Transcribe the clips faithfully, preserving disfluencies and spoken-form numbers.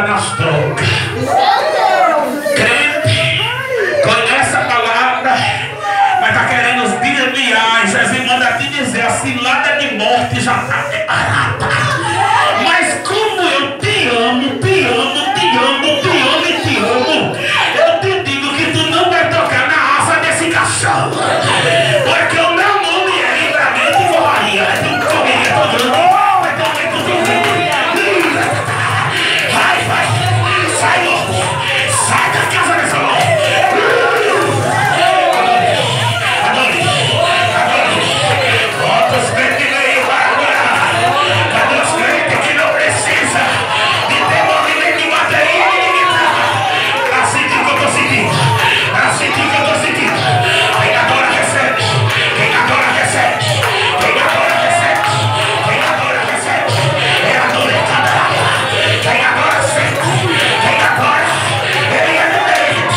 tá nas drogas. Crente, conhece a palavra, mas tá querendo os desviar. Jesus manda te dizer, a cilada de morte já tá preparada. Mas como eu te amo, te amo, te amo, te amo e te amo, eu te digo que tu não vai tocar na asa desse cachorro. Porque o meu nome é livramento e correria. Tem que correr, eu tô dando. Vai ter um momento de vai, vai, sai, morte. Sai da casa dessa morte. Adore, adore. Bota os crentes aí, vai agora. Cadê os crentes que não precisa de ter movimento de bateria e de guitarra? Assim que eu tô sentindo. Assim que eu tô sentindo. Quem agora recebe. Quem agora recebe. Quem agora recebe. Quem agora recebe. É a dor de cada área. Quem agora sente. Quem agora. Ele é direito.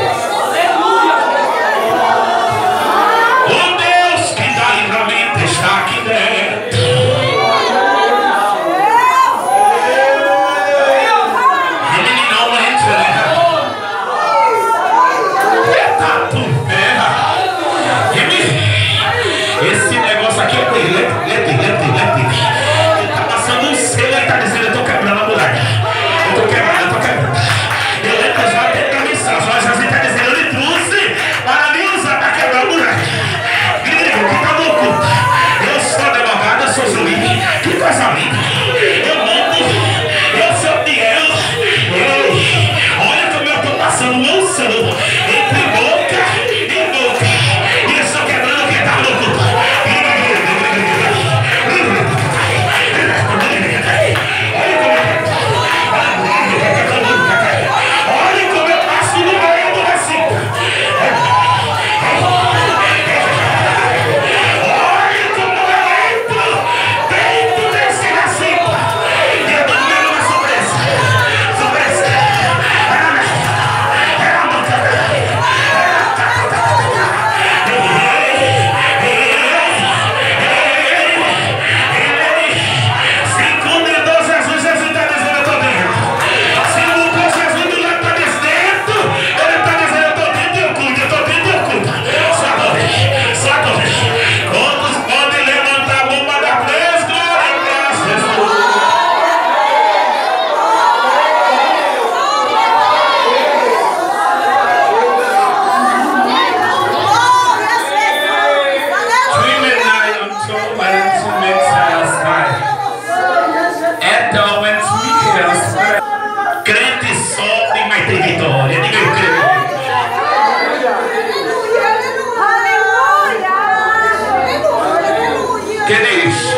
O Deus que dá livramento está aqui dentro. Ele não entra. Eita, tu terra. Esse negócio aqui é lete, lete, lete, lete. Ele tá passando um selo e tá dizendo, eu tô quebrando a muralha. Eu tô quebrando, eu tô quebrando. Eu lembro já até pra mensagem, mas Jesus tá dizendo, eu lhe trouxe para me usar pra quebrar a muralha. Grego, que tá no culto. Eu sou advogado, eu sou juiz. Que coisa linda. Eu mando, eu sou fiel. Ei, olha como eu tô passando meu sangue entre boca e boca. E eu estou quebrando o que tá no culto. Olha como eu passo no meio do recinto. Olha como eu entro dentro desse recinto. E eu tô vendo uma surpresa. Surpresa. Era a mancada. Segundo e dois Jesus, Jesus está dizendo, eu estou dentro. Se Lucas Jesus do lado está dentro, ele está dizendo, eu estou dentro e eu cuido, eu estou dentro e eu cuido. Só adore, só adore. Todos podem levantar a mão para dar três glórias a Jesus. Dreaming I am so glad to make satisfied. Então, antes me realizar. Crente sofre, mas tem vitória. Diga eu creio. Que diz?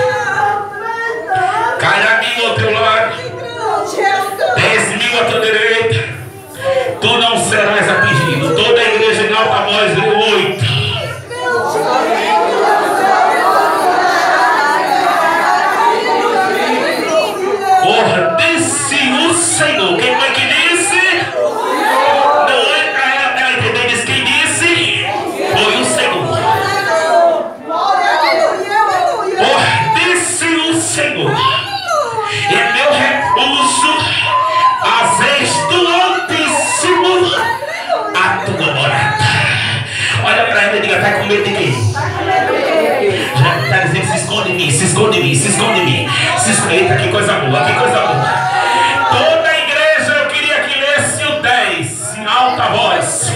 Cai a mim ao teu lado, dez mil à tua direita, tu não serás atingido. Toda a igreja em alta voz, oito. Porra, disse o Senhor. Quem foi que disse? Não é pra ela, ela entender, disse quem disse? Foi o Senhor. Porra, disse o Senhor. E meu repouso, fazes do Altíssimo a tua morada. Olha pra ela e diga, tá com medo de quê? Já está dizendo, se esconde em mim, se esconde em mim, se esconde em mim. Se esconde, eita, que coisa boa, que coisa boa. Toda a igreja, eu queria que lesse o dez em alta voz.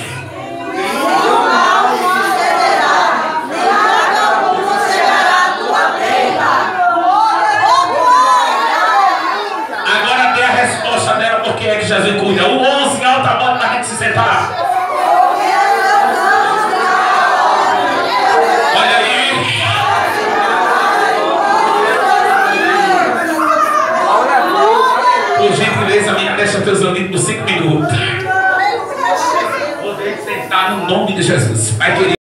Agora dê a resposta dela, porque é que Jesus cuida. O onze em alta voz para a gente se sentar. Olha aí. Por gentileza, minha, deixa teus ouvidos por cinco minutos. Vou ter que sentar no nome de Jesus. Pai querido.